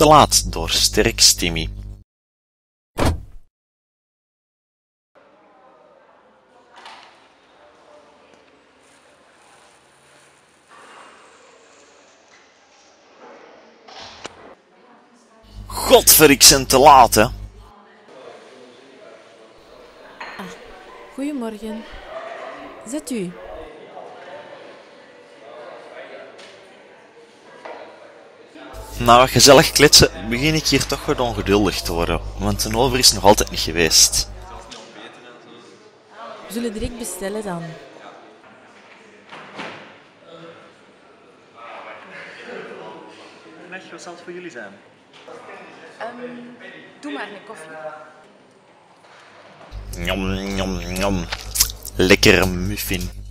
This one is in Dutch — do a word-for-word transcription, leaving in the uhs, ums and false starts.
te laat door Sterk Stimmy. Godver, ik ben te laat, hè. Ah, goedemorgen. Zet u. Na wat gezellig kletsen begin ik hier toch wat ongeduldig te worden, want een over is nog altijd niet geweest. We zullen direct bestellen dan. Dag, wat zal het voor jullie zijn? Um, doe maar een koffie. Njom, njom, njom. Lekkere muffin.